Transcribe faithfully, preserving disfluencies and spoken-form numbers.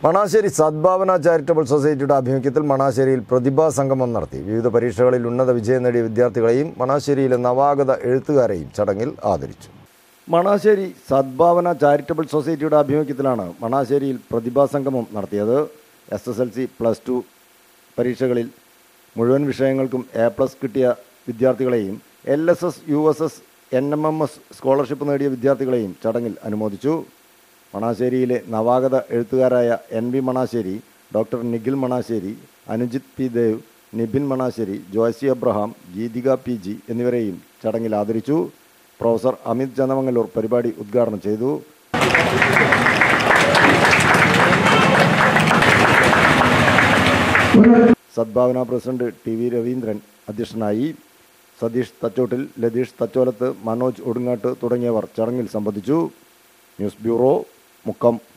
Manassery Sadbhavana charitable സൊസൈറ്റിയുടെ ആഭിമുഖ്യത്തിൽ മണാശ്ശേരിയിൽ പ്രതിഭാ സംഗമം നടത്തി. വിവിധ പരീക്ഷകളിൽ ഉന്നത വിജയം നേടിയ വിദ്യാർത്ഥികളെയും മണാശ്ശേരിയിലെ നവാഗത എഴുത്തുകാരെയും ചടങ്ങിൽ ആദരിച്ചു. മണാശ്ശേരി സദ്ഭാവന ചാരിറ്റബിൾ സൊസൈറ്റിയുടെ ആഭിമുഖ്യത്തിലാണ് മണാശ്ശേരിയിൽ പ്രതിഭാ സംഗമം നടത്തിയത്. S S L C plus two പരീക്ഷകളിൽ മുഴുവൻ വിഷയങ്ങൾക്കും എ പ്ലസ് കിട്ടിയ വിദ്യാർത്ഥികളെയും L S S U S S N M M S scholarship നേടിയ വിദ്യാർത്ഥികളെയും ചടങ്ങിൽ അനുമോദിച്ചു. മണാശ്ശേരിയിലെ നവാഗത എഴുത്തുകാരായ N V Manassery, doctor Nikhil Manassery, Anujith P Dev, Nibin Manassery, Joycy Abraham, Geethika P G എന്നിവരെയും ചടങ്ങിൽ ആദരിച്ചു. പ്രൊഫസർ അമിത് ചന്ദമംഗലൂർ പരിപാടി ഉദ്ഘാടനം ചെയ്തു. Sadbhavana president T V Raveendran അധ്യക്ഷനായി. സതീഷ് തച്ചോട്ടിൽ, ലതീഷ് തച്ചോലത്ത്, മനോജ് ഒടുങ്ങാട്ട് തുടങ്ങിയവർ ചടങ്ങിൽ സംബന്ധിച്ചു. News bureau, Mukkam.